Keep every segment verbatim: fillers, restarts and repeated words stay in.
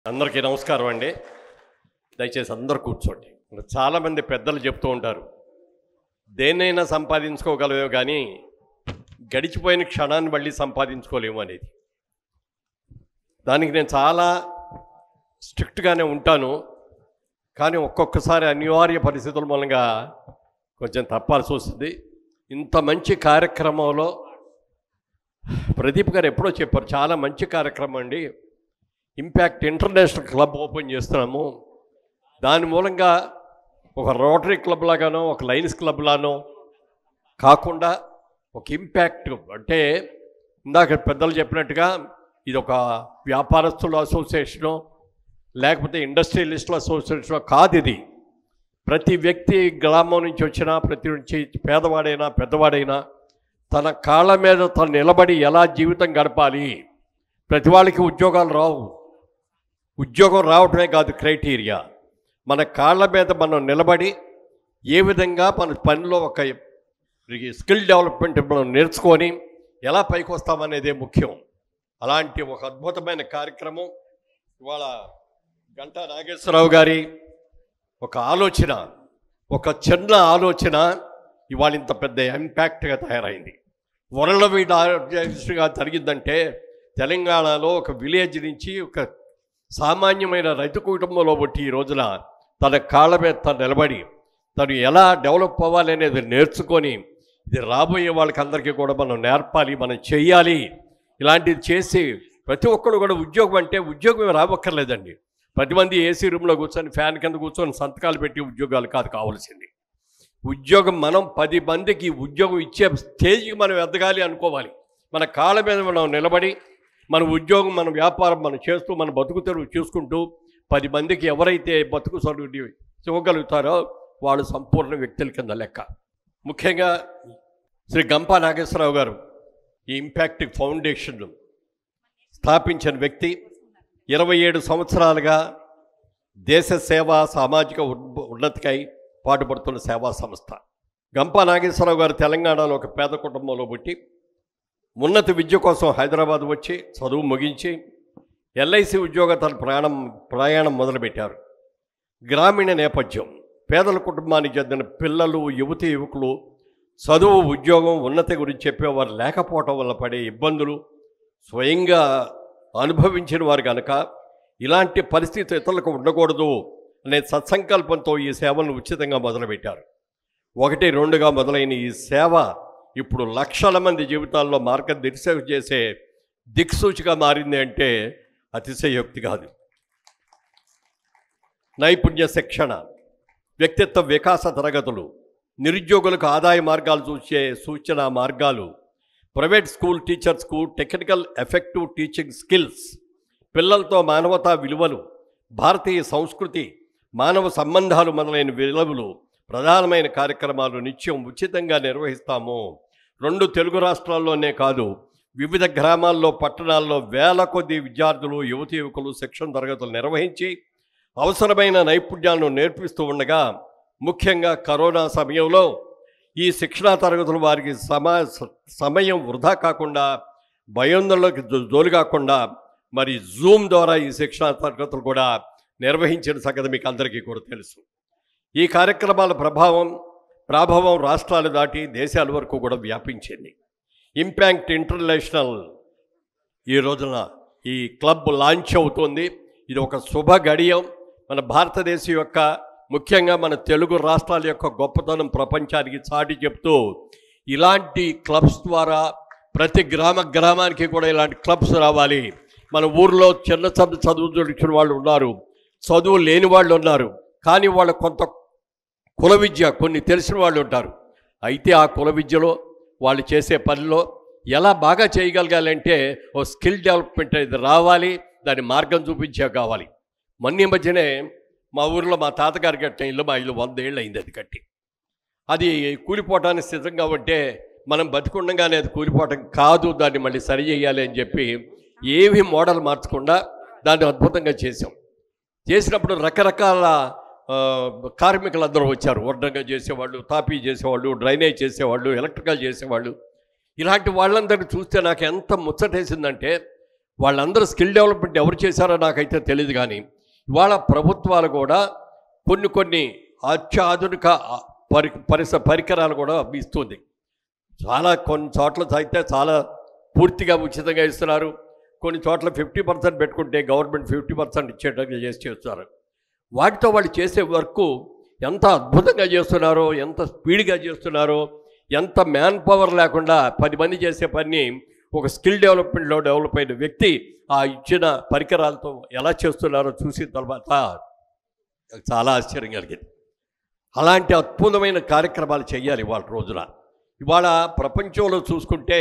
అందరికీ నమస్కారం అండి. దయచేసి అందరూ కూర్చోండి. చాలామంది పెద్దలు చెప్తూ ఉంటారు, దేన్నైనా సంపాదించుకోగలవే కానీ గడిచిపోయిన క్షణాన్ని మళ్ళీ సంపాదించుకోలేము అనేది. దానికి నేను చాలా స్ట్రిక్ట్గానే ఉంటాను, కానీ ఒక్కొక్కసారి అనివార్య పరిస్థితుల మూలంగా కొంచెం తప్పాల్సి వస్తుంది. ఇంత మంచి కార్యక్రమంలో ప్రదీప్ గారు ఎప్పుడో చెప్పారు, చాలా మంచి కార్యక్రమం అండి, ఇంపాక్ట్ ఇంటర్నేషనల్ క్లబ్ ఓపెన్ చేస్తున్నాము, దాని మూలంగా ఒక రోటరీ క్లబ్ లాగానో ఒక లయన్స్ క్లబ్ లానో కాకుండా ఒక ఇంపాక్ట్ అంటే ఇందాక పెద్దలు చెప్పినట్టుగా ఇది ఒక వ్యాపారస్తుల అసోసియేషను లేకపోతే ఇండస్ట్రియలిస్టుల అసోసియేషను కాదు. ఇది ప్రతి వ్యక్తి గ్రామం నుంచి వచ్చినా, ప్రతి నుంచి పేదవాడైనా పెద్దవాడైనా తన కాళ్ళ మీద తను నిలబడి ఎలా జీవితం గడపాలి. ప్రతి వాళ్ళకి ఉద్యోగాలు రావు, ఉద్యోగం రావటమే కాదు క్రైటీరియా. మన కాళ్ళ మీద మనం నిలబడి ఏ విధంగా మన పనిలో ఒక స్కిల్ డెవలప్మెంట్ మనం నేర్చుకొని ఎలా పైకి వస్తామనేదే ముఖ్యం. అలాంటి ఒక అద్భుతమైన కార్యక్రమం ఇవాళ గంటా నాగేశ్వరరావు గారి ఒక ఆలోచన, ఒక చిన్న ఆలోచన ఇవాళ ఇంత పెద్ద ఇంపాక్ట్గా తయారైంది. వరల్డ్ వైడ్ ఆర్గనైజేషన్గా జరిగిందంటే తెలంగాణలో ఒక విలేజ్ నుంచి ఒక సామాన్యమైన రైతు కుటుంబంలో బట్టి ఈ రోజున తన కాళ్ళ మీద తను నిలబడి తను ఎలా డెవలప్ అవ్వాలి అనేది నేర్చుకొని ఇది రాబోయే వాళ్ళకి అందరికీ కూడా మనం నేర్పాలి, మనం చెయ్యాలి. ఇలాంటిది చేసి ప్రతి ఒక్కరు కూడా ఉద్యోగం అంటే ఉద్యోగం రావక్కర్లేదండి. పది మంది ఏసీ రూమ్లో కూర్చొని ఫ్యాన్ కింద కూర్చొని సంతకాలు పెట్టి ఉద్యోగాలు కాదు కావాల్సింది. ఉద్యోగం మనం పది మందికి ఉద్యోగం ఇచ్చే స్టేజ్కి మనం ఎదగాలి అనుకోవాలి. మన కాళ్ళ మీద మనం నిలబడి మన ఉద్యోగం, మన వ్యాపారం మనం చేస్తూ మన బతుకు తెరువు చూసుకుంటూ పది మందికి ఎవరైతే బతుకు సరువుని ఇవ్వగలుగుతారో వాళ్ళు సంపూర్ణ వ్యక్తుల కింద లెక్క. ముఖ్యంగా శ్రీ గంపా నాగేశ్వరరావు గారు ఈ ఇంపాక్ట్ ఫౌండేషన్ స్థాపించిన వ్యక్తి. ఇరవై ఏడు సంవత్సరాలుగా దేశ సేవ, సామాజిక ఉన్నతికై పాటుపడుతున్న సేవా సంస్థ. గంపా నాగేశ్వరరావు గారు తెలంగాణలో ఒక పేద కుటుంబంలో పుట్టి ఉన్నత విద్య కోసం హైదరాబాద్ వచ్చి చదువు ముగించి ఎల్ఐసి ఉద్యోగ తన ప్రయాణం ప్రయాణం మొదలుపెట్టారు. గ్రామీణ నేపథ్యం, పేదల కుటుంబానికి చెందిన పిల్లలు, యువతి యువకులు చదువు, ఉద్యోగం, ఉన్నతి గురించి చెప్పేవారు లేకపోవటం వల్ల పడే ఇబ్బందులు స్వయంగా అనుభవించిన వారు కనుక ఇలాంటి పరిస్థితి ఇతరులకు ఉండకూడదు అనే సత్సంకల్పంతో ఈ సేవలను ఉచితంగా మొదలుపెట్టారు. ఒకటి రెండుగా మొదలైన ఈ సేవ ఇప్పుడు లక్షల మంది జీవితాల్లో మార్గదర్శకం చేసే దిక్సూచిగా మారింది అంటే అతిశయోక్తి కాదు. నైపుణ్య శిక్షణ, వ్యక్తిత్వ వికాస తరగతులు, నిరుద్యోగులకు ఆదాయ మార్గాలు చూసే సూచన మార్గాలు, ప్రైవేట్ స్కూల్ టీచర్స్కు టెక్నికల్ ఎఫెక్టివ్ టీచింగ్ స్కిల్స్, పిల్లలతో మానవతా విలువలు, భారతీయ సంస్కృతి, మానవ సంబంధాలు మొదలైన విలువలు ప్రధానమైన కార్యక్రమాలు నిత్యం ఉచితంగా నిర్వహిస్తాము. రెండు తెలుగు రాష్ట్రాల్లోనే కాదు, వివిధ గ్రామాల్లో, పట్టణాల్లో వేల కొద్ది విద్యార్థులు, యువతి యువకులు శిక్షణ తరగతులు నిర్వహించి అవసరమైన నైపుణ్యాలను నేర్పిస్తూ ఉండగా, ముఖ్యంగా కరోనా సమయంలో ఈ శిక్షణా తరగతులు వారికి సమా సమయం వృధా కాకుండా, భయాందోళనకి జోలు కాకుండా మరి జూమ్ ద్వారా ఈ శిక్షణా తరగతులు కూడా నిర్వహించిన సంగతి మీకు అందరికీ కూడా తెలుసు. ఈ కార్యక్రమాల ప్రభావం ప్రభావం రాష్ట్రాలు దాటి దేశాల వరకు కూడా వ్యాపించింది. ఇంపాక్ట్ ఇంటర్నేషనల్ ఈ రోజున ఈ క్లబ్ లాంచ్ అవుతుంది. ఇది ఒక శుభ గడియం. మన భారతదేశం యొక్క, ముఖ్యంగా మన తెలుగు రాష్ట్రాల యొక్క గొప్పతనం ప్రపంచానికి చాటి చెప్తూ ఇలాంటి క్లబ్స్ ద్వారా ప్రతి గ్రామ గ్రామానికి కూడా ఇలాంటి క్లబ్స్ రావాలి. మన ఊర్లో చిన్న చదువు చదువు దొరికిన వాళ్ళు ఉన్నారు, చదువు లేని వాళ్ళు ఉన్నారు, కానీ వాళ్ళ కొంత కుల విద్య కొన్ని తెలిసిన వాళ్ళు ఉంటారు. అయితే ఆ కుల విద్యలో వాళ్ళు చేసే పనిలో ఎలా బాగా చేయగలగాలంటే ఓ స్కిల్ డెవలప్మెంట్ అనేది రావాలి, దాని మార్గం చూపించే కావాలి. మొన్న మధ్యనే మా ఊరిలో మా తాతగారి కట్టిన ఇల్లు, మా ఇల్లు వంద ఏళ్ళు అయింది అది కట్టి. అది కూలిపోవటానికి సిద్ధంగా ఉంటే మనం బతికుండగానే అది కూలిపోవటం కాదు, దాన్ని మళ్ళీ సరి చేయాలి అని చెప్పి ఏవి మోడల్ మార్చకుండా దాన్ని అద్భుతంగా చేసాం. చేసినప్పుడు రకరకాల కార్మికులు అందరూ వచ్చారు. వర్ణంగా చేసేవాళ్ళు, తాపీ చేసేవాళ్ళు, డ్రైనేజ్ చేసేవాళ్ళు, ఎలక్ట్రికల్ చేసేవాళ్ళు. ఇలాంటి వాళ్ళందరినీ చూస్తే నాకు ఎంత ముచ్చటేసిందంటే వాళ్ళందరూ స్కిల్ డెవలప్మెంట్ ఎవరు చేశారో నాకైతే తెలియదు. కానీ ఇవాళ ప్రభుత్వాలు కూడా కొన్ని కొన్ని అత్యాధునిక పరి పరిస పరికరాలు కూడా ఇస్తుంది. చాలా కొన్ని చోట్ల అయితే చాలా పూర్తిగా ఉచితంగా ఇస్తున్నారు. కొన్ని చోట్ల ఫిఫ్టీ పర్సెంట్ పెట్టుకుంటే గవర్నమెంట్ ఫిఫ్టీ పర్సెంట్ ఇచ్చేటట్టుగా చేసి చేస్తున్నారు. వాటితో వాళ్ళు చేసే వర్క్ ఎంత అద్భుతంగా చేస్తున్నారో, ఎంత స్పీడ్గా చేస్తున్నారో, ఎంత మ్యాన్ పవర్ లేకుండా పది మంది చేసే పని ఒక స్కిల్ డెవలప్మెంట్లో డెవలప్ అయిన వ్యక్తి ఆ ఇచ్చిన పరికరాలతో ఎలా చేస్తున్నారో చూసిన తర్వాత చాలా ఆశ్చర్యం కలిగింది. అలాంటి అద్భుతమైన కార్యక్రమాలు చేయాలి ఇవాళ రోజున. ఇవాళ ప్రపంచంలో చూసుకుంటే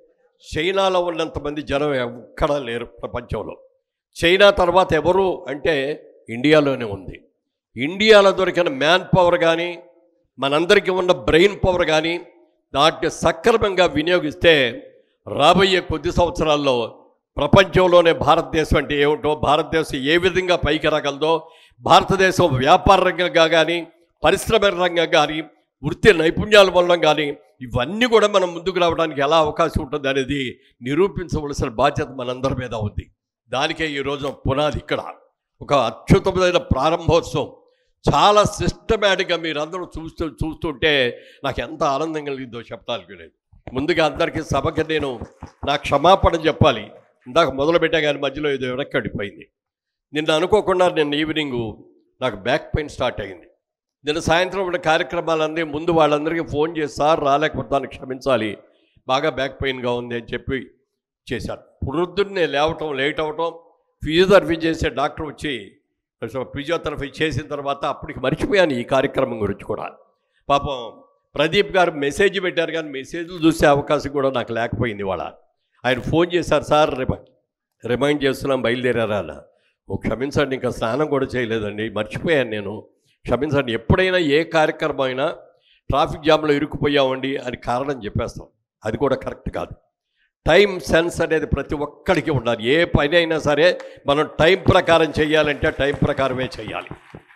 చైనాలో ఉన్నంతమంది జనం ఎక్కడా లేరు ప్రపంచంలో. చైనా తర్వాత ఎవరు అంటే ఇండియాలోనే ఉంది. ఇండియాలో దొరికిన మ్యాన్ పవర్ కానీ మనందరికీ ఉన్న బ్రెయిన్ పవర్ కానీ దాన్ని సక్రమంగా వినియోగిస్తే రాబోయే కొద్ది సంవత్సరాల్లో ప్రపంచంలోనే భారతదేశం అంటే ఏమిటో, భారతదేశం ఏ విధంగా పైకి రాగలదో, భారతదేశం వ్యాపార రంగంగా కానీ పరిశ్రమ రంగంగా కానీ వృత్తి నైపుణ్యాల వల్ల కానీ ఇవన్నీ కూడా మనం ముందుకు రావడానికి ఎలా అవకాశం ఉంటుంది అనేది నిరూపించవలసిన బాధ్యత మనందరి మీద ఉంది. దానికే ఈరోజు పునాది ఇక్కడ ఒక అత్యుత్తమైన ప్రారంభోత్సవం. చాలా సిస్టమేటిక్గా మీరందరూ చూస్తూ చూస్తుంటే నాకు ఎంత ఆనందం కలిగిందో చెప్పడానికి లేదు. ముందుగా అందరికీ సభకి నేను నా క్షమాపణ చెప్పాలి. ఇందాక మొదలుపెట్టా కానీ మధ్యలో ఏదో వెనక్కడిపోయింది. నిన్న అనుకోకుండా నిన్న ఈవినింగు నాకు బ్యాక్ పెయిన్ స్టార్ట్ అయింది. నిన్న సాయంత్రం ఉన్న కార్యక్రమాలన్నీ ముందు వాళ్ళందరికీ ఫోన్ చేసి సార్ రాలేకపోతాను క్షమించాలి, బాగా బ్యాక్ పెయిన్గా ఉంది అని చెప్పి చేశాను. పొద్దున్నే లేవటం లేట్ అవ్వటం, ఫిజియోథెరపీ చేసే డాక్టర్ వచ్చి ఫిజియోథెరపీ చేసిన తర్వాత అప్పటికి మర్చిపోయాను ఈ కార్యక్రమం గురించి కూడా. పాపం ప్రదీప్ గారు మెసేజ్ పెట్టారు కానీ మెసేజ్లు చూసే అవకాశం కూడా నాకు లేకపోయింది. వాళ్ళ ఆయన ఫోన్ చేశారు, సార్ రిమై రిమైండ్ చేస్తున్నాం బయలుదేరారా అన్న. ఓ క్షమించండి, ఇంకా స్నానం కూడా చేయలేదండి, మర్చిపోయాను నేను, క్షమించండి. ఎప్పుడైనా ఏ కార్యక్రమం అయినా ట్రాఫిక్ జామ్లో ఇరుక్కుపోయామండి అని కారణం చెప్పేస్తాం, అది కూడా కరెక్ట్ కాదు. టైం సెన్స్ అనేది ప్రతి ఒక్కడికి ఉండాలి. ఏ పని అయినా సరే మనం టైం ప్రకారం చేయాలంటే టైం ప్రకారమే చేయాలి.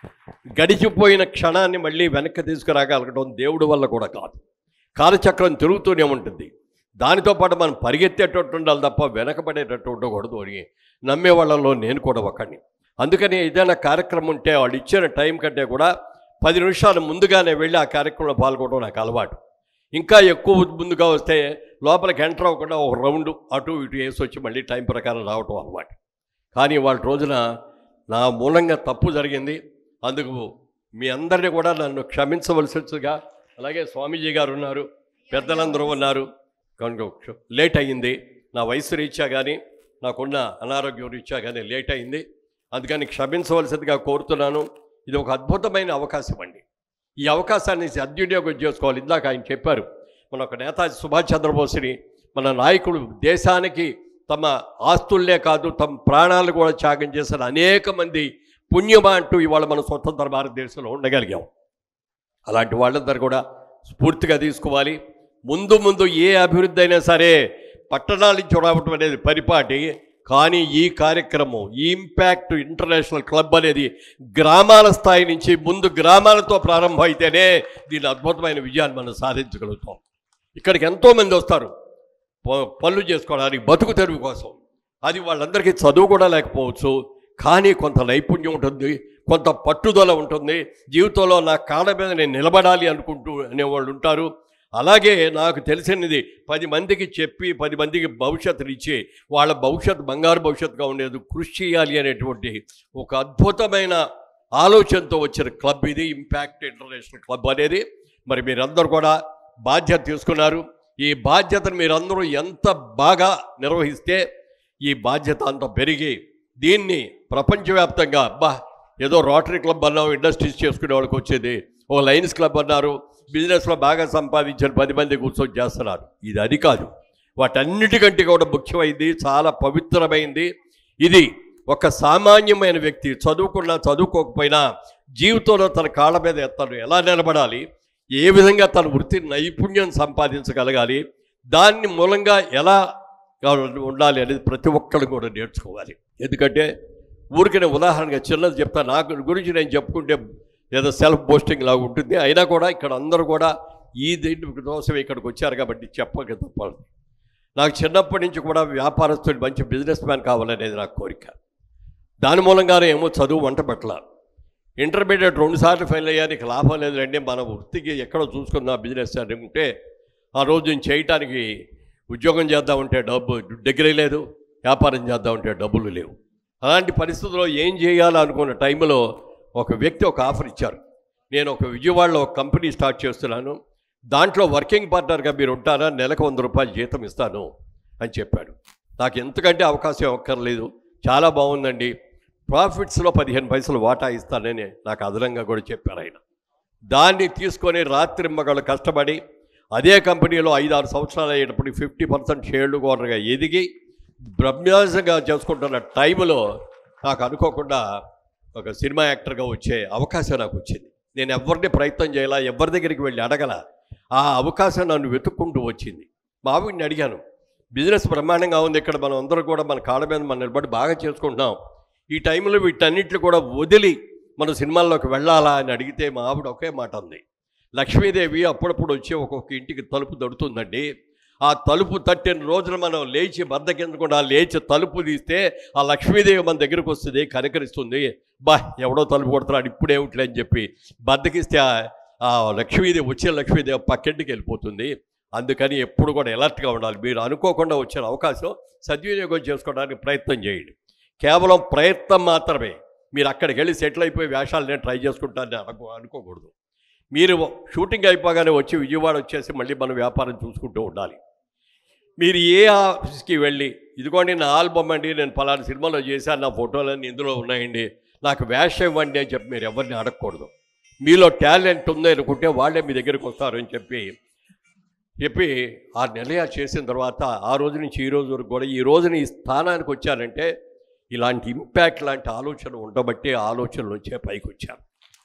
గడిచిపోయిన క్షణాన్ని మళ్ళీ వెనక్కి తీసుకురాగలగడం దేవుడి వల్ల కూడా కాదు. కాలచక్రం తిరుగుతూనే ఉంటుంది. దానితో పాటు మనం పరిగెత్తేటట్టు ఉండాలి తప్ప వెనకబడేటట్టు ఉండకూడదు అని నమ్మే వాళ్ళలో నేను కూడా ఒకడిని. అందుకని ఏదైనా కార్యక్రమం ఉంటే వాళ్ళు ఇచ్చిన టైం కంటే కూడా పది నిమిషాలు ముందుగానే వెళ్ళి ఆ కార్యక్రమంలో పాల్గొనడం నాకు అలవాటు. ఇంకా ఎక్కువ ముందుగా వస్తే లోపలికి ఎంటర్ అవ్వకుండా ఒక రౌండ్ అటు ఇటు వేసి వచ్చి మళ్ళీ టైం ప్రకారం రావటం అలవాటు. కానీ వాళ్ళ రోజున నా మూలంగా తప్పు జరిగింది. అందుకు మీ అందరినీ కూడా నన్ను క్షమించవలసిగా, అలాగే స్వామీజీ గారు ఉన్నారు, పెద్దలందరూ ఉన్నారు, కనుక లేట్ అయ్యింది. నా వయసు రీత్యా కానీ నాకున్న అనారోగ్యం రీత్యా కానీ లేట్ అయింది. అందుకని క్షమించవలసిందిగా కోరుతున్నాను. ఇది ఒక అద్భుతమైన అవకాశం అండి. ఈ అవకాశాన్ని సద్వినియోగం చేసుకోవాలి. ఇందాక ఆయన చెప్పారు, మన ఒక నేతాజీ సుభాష్ చంద్రబోస్ని మన నాయకుడు దేశానికి తమ ఆస్తుల్నే కాదు తమ ప్రాణాలు కూడా త్యాగం చేసిన అనేక మంది పుణ్యమా అంటూ ఇవాళ మన స్వతంత్ర భారతదేశంలో ఉండగలిగాం. అలాంటి వాళ్ళందరూ కూడా స్ఫూర్తిగా తీసుకోవాలి. ముందు ముందు ఏ అభివృద్ధి అయినా సరే పట్టణాల నుంచి రావటం అనేది పరిపాటి. కానీ ఈ కార్యక్రమం, ఈ ఇంపాక్ట్ ఇంటర్నేషనల్ క్లబ్ అనేది గ్రామాల స్థాయి నుంచి ముందు గ్రామాలతో ప్రారంభం అయితేనే దీని అద్భుతమైన విజయాన్ని మనం సాధించగలుగుతాం. ఇక్కడికి ఎంతోమంది వస్తారు పనులు చేసుకోవడానికి, బతుకు తెరువు కోసం. అది వాళ్ళందరికీ చదువు కూడా లేకపోవచ్చు, కానీ కొంత నైపుణ్యం ఉంటుంది, కొంత పట్టుదల ఉంటుంది. జీవితంలో నా కాళ్ళ మీద నేను నిలబడాలి అనుకుంటూ అనేవాళ్ళు ఉంటారు. అలాగే నాకు తెలిసినది పది మందికి చెప్పి పది మందికి భవిష్యత్తుని ఇచ్చి వాళ్ళ భవిష్యత్తు బంగారు భవిష్యత్తుగా ఉండేది కృషి చేయాలి అనేటువంటి ఒక అద్భుతమైన ఆలోచనతో వచ్చిన క్లబ్ ఇది, ఇంపాక్ట్ ఇంటర్నేషనల్ క్లబ్ అనేది. మరి మీరందరూ కూడా బాధ్యత తీసుకున్నారు. ఈ బాధ్యతను మీరందరూ ఎంత బాగా నిర్వహిస్తే ఈ బాధ్యత అంత పెరిగి దీన్ని ప్రపంచవ్యాప్తంగా అబ్బా ఏదో రోటరీ క్లబ్ అన్నావు ఇండస్ట్రీస్ చేసుకునే వాళ్ళకి వచ్చేది, ఓ లయన్స్ క్లబ్ అన్నారు బిజినెస్లో బాగా సంపాదించిన పది మంది కూర్చొని చేస్తున్నారు. ఇది అది కాదు. వాటన్నిటికంటే కూడా ముఖ్యమైంది, చాలా పవిత్రమైంది. ఇది ఒక సామాన్యమైన వ్యక్తి చదువుకున్నా చదువుకోకపోయినా జీవితంలో తన కాళ్ళ మీద తను ఎలా నిలబడాలి, ఏ విధంగా తన వృత్తి నైపుణ్యం సంపాదించగలగాలి, దాన్ని మూలంగా ఎలా ఉండాలి అనేది ప్రతి ఒక్కరు కూడా నేర్చుకోవాలి. ఎందుకంటే ఊరికనే ఉదాహరణగా చిన్నది చెప్తా, నాకు గురించి నేను చెప్పుకుంటే ఏదో సెల్ఫ్ బోస్టింగ్ లాగా ఉంటుంది. అయినా కూడా ఇక్కడ అందరూ కూడా ఈ దీని కోసం ఇక్కడికి వచ్చారు కాబట్టి చెప్పక తప్పాలి. నాకు చిన్నప్పటి నుంచి కూడా వ్యాపారస్తుడు మంచి బిజినెస్ మ్యాన్ కావాలనేది నాకు కోరిక. దాని మూలంగానే ఏమో చదువు వంట పట్ల ఇంటర్మీడియట్ రెండుసార్లు ఫెయిల్ అయ్యా, నీకు లాభం లేదండి, మన వృత్తికి ఎక్కడో చూసుకుందాం బిజినెస్ అనుకుంటే ఆ రోజు నేను చేయటానికి ఉద్యోగం చేద్దామంటే డబ్బు డిగ్రీ లేదు, వ్యాపారం చేద్దామంటే డబ్బులు లేవు. అలాంటి పరిస్థితుల్లో ఏం చేయాలో అనుకున్న టైంలో ఒక వ్యక్తి ఒక ఆఫర్ ఇచ్చారు. నేను ఒక విజయవాడలో ఒక కంపెనీ స్టార్ట్ చేస్తున్నాను, దాంట్లో వర్కింగ్ పార్ట్నర్గా మీరు ఉంటారా, నెలకు వంద రూపాయలు జీతం ఇస్తాను అని చెప్పాడు. నాకు ఎంతకంటే అవకాశం ఒక్కర్లేదు, చాలా బాగుందండి, ప్రాఫిట్స్లో పదిహేను పైసలు వాటా ఇస్తానని నాకు అదనంగా కూడా చెప్పారు ఆయన. దాన్ని తీసుకొని రాత్రి మగళ్ళు కష్టపడి అదే కంపెనీలో ఐదు ఆరు సంవత్సరాలు అయ్యేటప్పుడు ఫిఫ్టీ పర్సెంట్ షేర్లు ఓనర్గా ఎదిగి బ్రహ్మాసంగా చేసుకుంటున్న టైంలో నాకు అనుకోకుండా ఒక సినిమా యాక్టర్గా వచ్చే అవకాశం నాకు వచ్చింది. నేను ఎవరిని ప్రయత్నం చేయాలా, ఎవరి దగ్గరికి వెళ్ళి అడగల, ఆ అవకాశం నన్ను వెతుక్కుంటూ వచ్చింది. మా ఆవిడని అడిగాను, బిజినెస్ బ్రహ్మాండంగా ఉంది, ఇక్కడ మనం అందరూ కూడా మన కాళ్ళ మీద మనం నిలబడి బాగా చేసుకుంటున్నాం, ఈ టైంలో వీటన్నిటిని కూడా వదిలి మనం సినిమాల్లోకి వెళ్ళాలా అని అడిగితే మా ఆవిడ ఒకే మాట ఉంది, లక్ష్మీదేవి అప్పుడప్పుడు వచ్చి ఒక్కొక్క ఇంటికి తలుపు తడుతుందండి, ఆ తలుపు తట్టిన రోజున మనం లేచి బద్దకెందుకుండా లేచి తలుపు తీస్తే ఆ లక్ష్మీదేవి మన దగ్గరకు వస్తుంది, కనికరిస్తుంది, బా ఎవడో తలుపు కొడుతున్నాడు ఇప్పుడేమిట్లే అని చెప్పి బద్దకిస్తే ఆ లక్ష్మీదేవి వచ్చే లక్ష్మీదేవి పక్కింటికి వెళ్ళిపోతుంది. అందుకని ఎప్పుడు కూడా ఎలర్ట్గా ఉండాలి. మీరు అనుకోకుండా వచ్చిన అవకాశం సద్వినియోగం చేసుకోవడానికి ప్రయత్నం చేయండి. కేవలం ప్రయత్నం మాత్రమే, మీరు అక్కడికి వెళ్ళి సెటిల్ అయిపోయి వేషాలు నేను ట్రై చేసుకుంటానని అనుకో అనుకోకూడదు. మీరు షూటింగ్ అయిపోగానే వచ్చి విజయవాడ వచ్చేసి మళ్ళీ మనం వ్యాపారం చూసుకుంటూ ఉండాలి. మీరు ఏ ఆఫీస్కి వెళ్ళి ఇదిగోండి నా ఆల్బమ్ అండి, నేను పలానా సినిమాలో చేశాను, నా ఫోటోలన్నీ ఇందులో ఉన్నాయండి, నాకు వేషం ఇవ్వండి అని చెప్పి మీరు ఎవరిని అడగకూడదు. మీలో టాలెంట్ ఉంది అనుకుంటే వాళ్ళే మీ దగ్గరికి వస్తారు అని చెప్పి చెప్పి ఆ నిర్ణయ చేసిన తర్వాత ఆ రోజు నుంచి ఈ రోజు వరకు కూడా ఈ రోజున ఈ స్థానానికి వచ్చానంటే ఇలాంటి ఇంపాక్ట్ లాంటి ఆలోచనలు ఉండబట్టి ఆలోచనలు వచ్చే పైకి వచ్చాను.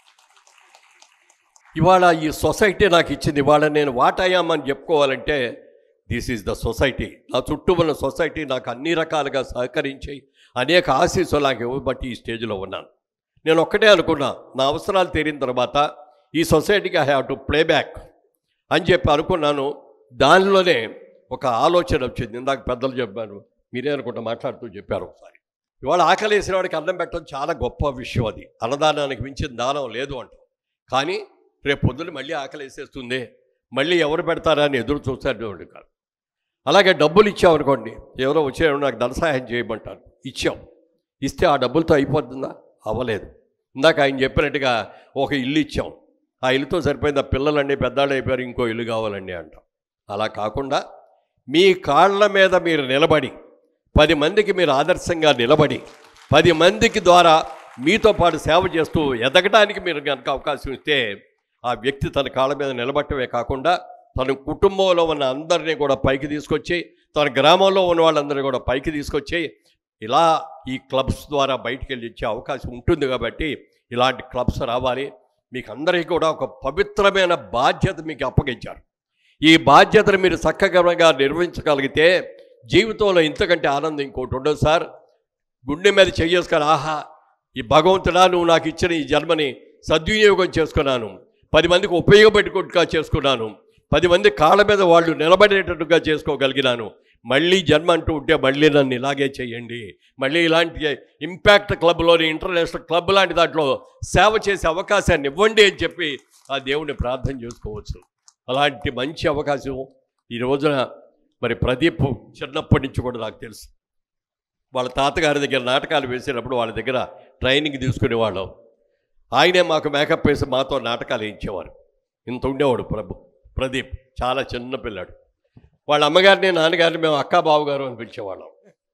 ఇవాళ ఈ సొసైటీ నాకు ఇచ్చింది. ఇవాళ నేను వాటయ్యామని చెప్పుకోవాలంటే దిస్ ఈజ్ ద సొసైటీ. నా చుట్టూ ఉన్న సొసైటీ నాకు అన్ని రకాలుగా సహకరించి అనేక ఆశీస్సులు నాకు ఇవ్వబట్టి ఈ స్టేజ్లో ఉన్నాను. నేను ఒక్కటే అనుకున్నా, నా అవసరాలు తీరిన తర్వాత ఈ సొసైటీకి I have to play back అని చెప్పి అనుకున్నాను. దానిలోనే ఒక ఆలోచన వచ్చింది. ఇందాక పెద్దలు చెప్పాను, మీరే అనుకుంటా మాట్లాడుతూ చెప్పారు ఒకసారి. ఇవాళ ఆకలి వేసిన వాడికి అన్నం పెట్టడం చాలా గొప్ప విషయం. అది అన్నదానానికి మించిన దానం లేదు అంటాం. కానీ రేపు పొద్దున్న మళ్ళీ ఆకలి వేసేస్తుంది, మళ్ళీ ఎవరు పెడతారా అని ఎదురు చూస్తాడు కాదు. అలాగే డబ్బులు ఇచ్చామనుకోండి, ఎవరో వచ్చే నాకు ధన సహాయం చేయమంటారు, ఇచ్చాం, ఇస్తే ఆ డబ్బులతో అయిపోతుందా? అవ్వలేదు. ఇందాక ఆయన చెప్పినట్టుగా ఒక ఇల్లు ఇచ్చాం, ఆ ఇల్లుతో సరిపోయింది, ఆ పిల్లలండి పెద్దాళ్ళు అయిపోయారు, ఇంకో ఇల్లు కావాలండి అంటాం. అలా కాకుండా మీ కాళ్ళ మీద మీరు నిలబడి పది మందికి మీరు ఆదర్శంగా నిలబడి పది మందికి ద్వారా మీతో పాటు సేవ చేస్తూ ఎదగడానికి మీరు కనుక అవకాశం ఇస్తే ఆ వ్యక్తి తన కాళ్ళ మీద నిలబడటమే కాకుండా తన కుటుంబంలో ఉన్న అందరినీ కూడా పైకి తీసుకొచ్చి, తన గ్రామంలో ఉన్న వాళ్ళందరినీ కూడా పైకి తీసుకొచ్చి ఇలా ఈ క్లబ్స్ ద్వారా బయటికి వెళ్ళి ఇచ్చే అవకాశం ఉంటుంది. కాబట్టి ఇలాంటి క్లబ్స్ రావాలి. మీకు అందరికీ కూడా ఒక పవిత్రమైన బాధ్యత మీకు అప్పగించారు. ఈ బాధ్యతను మీరు చక్కగా నిర్వహించగలిగితే జీవితంలో ఇంతకంటే ఆనందం ఇంకోటి ఉండదు సార్. గుండె మీద చేసుకొని ఆహా ఈ భగవంతుడా నువ్వు నాకు ఇచ్చిన ఈ జన్మని సద్వినియోగం చేసుకున్నాను, పది మందికి ఉపయోగపెట్టుకుంటుగా చేసుకున్నాను, పది మంది కాళ్ళ మీద వాళ్ళు నిలబడేటట్టుగా చేసుకోగలిగినాను, మళ్ళీ జన్మ అంటూ ఉంటే మళ్ళీ నన్ను ఇలాగే చేయండి, మళ్ళీ ఇలాంటి ఇంపాక్ట్ క్లబ్లోని ఇంటర్నేషనల్ క్లబ్ లాంటి దాంట్లో సేవ చేసే అవకాశాన్ని ఇవ్వండి అని చెప్పి ఆ దేవుడిని ప్రార్థన చేసుకోవచ్చు. అలాంటి మంచి అవకాశం ఈ రోజున మరి ప్రదీప్ చిన్నప్పటి నుంచి కూడా నాకు తెలుసు. వాళ్ళ తాతగారి దగ్గర నాటకాలు వేసేటప్పుడు వాళ్ళ దగ్గర ట్రైనింగ్ తీసుకునేవాళ్ళం. ఆయనే మాకు మేకప్ వేసి మాతో నాటకాలు వేయించేవారు. ఇంత ఉండేవాడు ప్రభు ప్రదీప్, చాలా చిన్న పిల్లాడు. వాళ్ళ అమ్మగారిని నాన్నగారిని మేము అక్కా బావు గారు అని పిలిచేవాళ్ళం.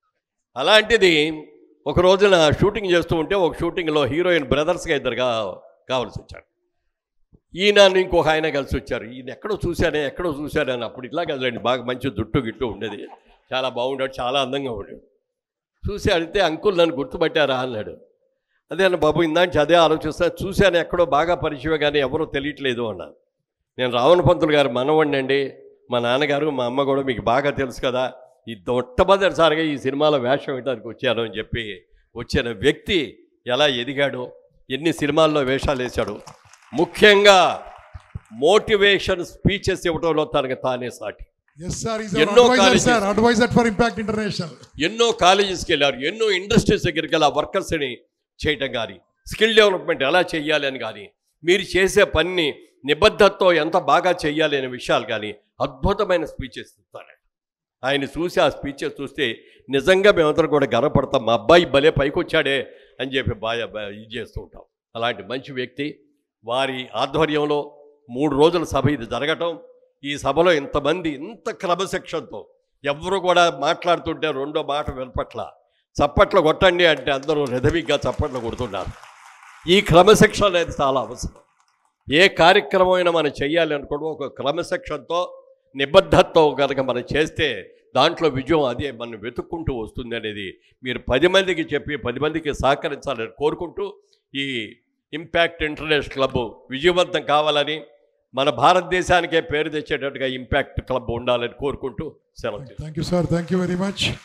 అలాంటిది ఒక రోజున షూటింగ్ చేస్తూ ఉంటే ఒక షూటింగ్లో హీరోయిన్ బ్రదర్స్గా ఇద్దరుగా కావాల్సి వచ్చారు. ఈయన ఇంకొక ఆయన కలిసి వచ్చారు. ఈయన ఎక్కడో చూశానే ఎక్కడో చూశానే అని. అప్పుడు ఇట్లా కదండి, బాగా మంచి జుట్టు గిట్టు ఉండేది, చాలా బాగుండాడు, చాలా అందంగా ఉండేది. చూసి అడిగితే అంకుల్ నన్ను గుర్తుపట్టారా అన్నాడు. అదే అన్న బాబు ఇందాక అదే ఆలోచిస్తా, చూశాను ఎక్కడో బాగా పరిచయం కానీ ఎవరో తెలియట్లేదు అన్నాను. నేను రావణ పంతులు గారు మనవండి అండి, మా నాన్నగారు మా అమ్మ కూడా మీకు బాగా తెలుసు కదా, ఈ మొట్టమొదటిసారిగా ఈ సినిమాలో వేషం వేయడానికి వచ్చాను అని చెప్పి వచ్చిన వ్యక్తి ఎలా ఎదిగాడో, ఎన్ని సినిమాల్లో వేషాలు వేశాడు, ముఖ్యంగా మోటివేషన్ స్పీచెస్ ఇవ్వడంలో తనకు తానే సాటి. Yes sir, he's our ఎన్నో advisor colleges. sir, advisor for Impact International. ఎన్నో కాలేజెస్కి వెళ్ళారు, ఎన్నో ఇండస్ట్రీస్ దగ్గరికి వెళ్ళి ఆ వర్కర్స్ని చేయటం కానీ, స్కిల్ డెవలప్మెంట్ ఎలా చేయాలి అని కానీ, మీరు చేసే పని నిబద్ధతతో ఎంత బాగా చేయాలి అనే విషయాలు కానీ అద్భుతమైన స్పీచెస్ ఇస్తాడు. ఆయన చూసి ఆ స్పీచెస్ చూస్తే నిజంగా మేమందరం కూడా గర్వపడతాం, మా అబ్బాయి భలే పైకి వచ్చాడే అని చెప్పి బాగా ఇది చేస్తూ ఉంటాం. అలాంటి మంచి వ్యక్తి వారి ఆధ్వర్యంలో మూడు రోజుల సభ ఇది జరగటం, ఈ సభలో ఇంతమంది ఇంత క్రమశిక్షణతో ఎవరు కూడా మాట్లాడుతుంటే రెండో మాట వినపట్ల, చప్పట్లు కొట్టండి అంటే అందరూ రెదవిగ్గా చప్పట్లు కొడుతున్నారు. ఈ క్రమశిక్షణ అనేది చాలా అవసరం. ఏ కార్యక్రమం అయినా మనం చేయాలి అనుకోవడం ఒక క్రమశిక్షణతో నిబద్ధతతో కనుక మనం చేస్తే దాంట్లో విజయం అదే మనం వెతుక్కుంటూ వస్తుంది అనేది మీరు పది మందికి చెప్పి పది మందికి సహకరించాలని కోరుకుంటూ, ఈ ఇంపాక్ట్ ఇంటర్నేషనల్ క్లబ్ విజయవంతం కావాలని, మన భారతదేశానికే పేరు తెచ్చేటట్టుగా ఇంపాక్ట్ క్లబ్ ఉండాలని కోరుకుంటూ సెలవు. Thank you sir, thank you very much.